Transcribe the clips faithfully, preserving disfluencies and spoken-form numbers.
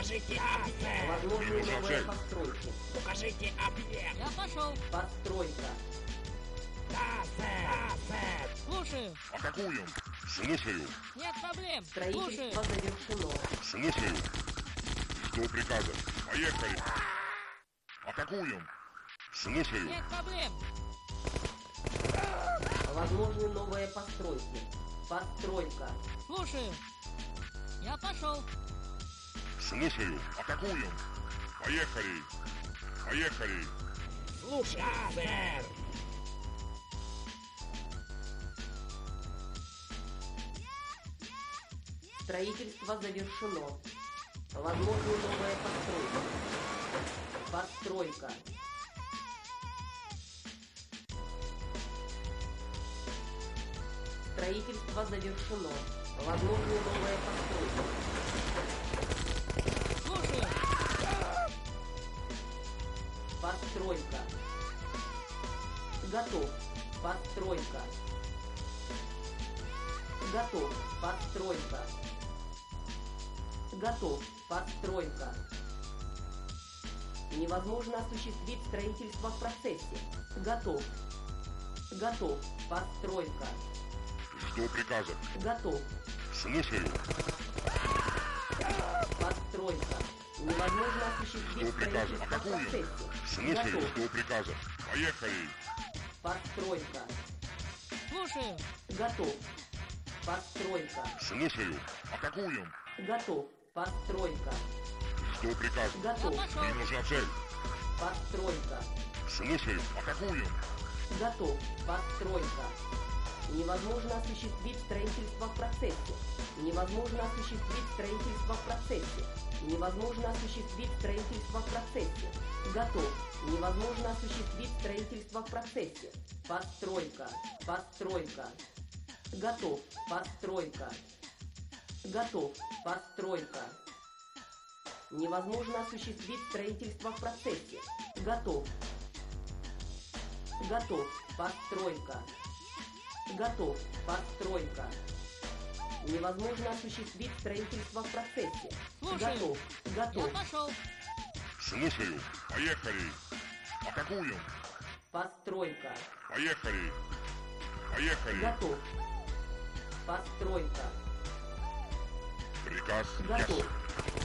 Покажите объект. Возможны Нужна новые цель. постройки. Покажите объект. Я пошел. Постройка. Да, сэр. Да, сэр. Слушаю. Атакуем. Слушаю. Нет проблем. Строительство Слушаю. завершено. Слушаю. Жду приказа. Поехали. Атакуем. Слушаю. Нет проблем. Возможны новые постройки. Постройка. Слушаю. Я пошел. Слушаю. Атакуем. Поехали. Поехали. Слушай, сэр. Строительство завершено. Возможны новые постройки. Постройка. Строительство завершено. Возможны новые постройки. Слушаю. Постройка. Готов. Постройка. Готов. Постройка. Готов. Постройка. Невозможно осуществить строительство в процессе. Готов. Готов. Постройка. Жду приказа. Готов. Слушаю. Постройка. Невозможно осуществить Жду приказа. строительство в Атакуем. процессе. Слушаю. Готов. Жду приказа. Поехали. Постройка. Слушаю. Готов. Постройка. Слушаю. Атакуем. Готов. Постройка. Жду приказа. Я Готов. пошел. Мне нужна цель. Постройка. Слушаю. Атакуем. Готов. Постройка. Невозможно осуществить строительство в процессе. Невозможно осуществить строительство в процессе. Невозможно осуществить строительство в процессе. Готов. Невозможно осуществить строительство в процессе. Постройка. Постройка. Готов. Постройка. Готов. Постройка. Невозможно осуществить строительство в процессе. Готов. Готов. Постройка. Готов. Постройка. Невозможно осуществить строительство в процессе. Слушаю. Готов. Я Готов. пошел. Слушаю. Поехали. Атакуем. Постройка. Поехали. Поехали. Готов. Постройка. Приказ. Готов. Ясно.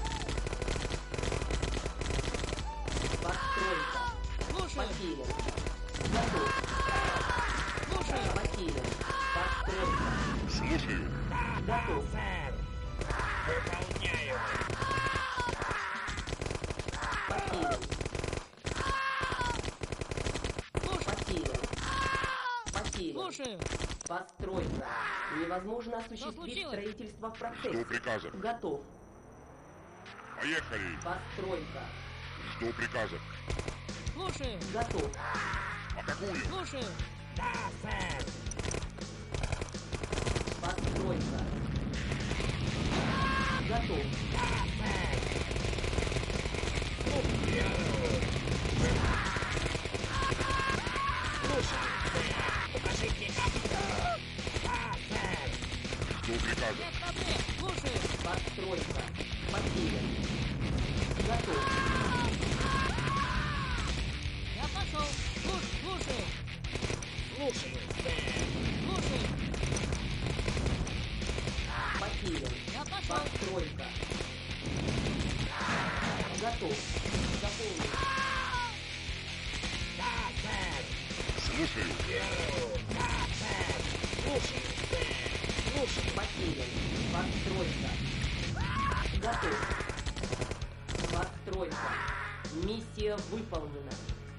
Постройка. Слушаю. Потерян. Готов. Слушаю. Потерян. Постройка. Слушаю. Готов. Сэр. Выполняю. Потерян. Слушаю. Потерян. Потерян. Слушаю. Постройка. Невозможно осуществить случилось? строительство в Жду процессе. приказа. Готов. Поехали. Постройка. Жду приказа. Слушаю. Готов. Атакуем. Слушаю. Да, сэр. Постройка. Готов. Да, сэр. Слушай, сэр. Покажите объект. Да, сэр. Жду приказа. Нет проблем. Слушаю. Постройка. Потерян. Готов. Я пошел. Слуш- Слушаю. Слушаю, сэр. Слушаю. Потерян. Я пошел. Постройка. Готов. Заполнить. Да, сэр. Слушаю. Да, сэр. Слушаю, сэр. Слушаю. Потерян. Постройка. Готов. Постройка. Миссия выполнена.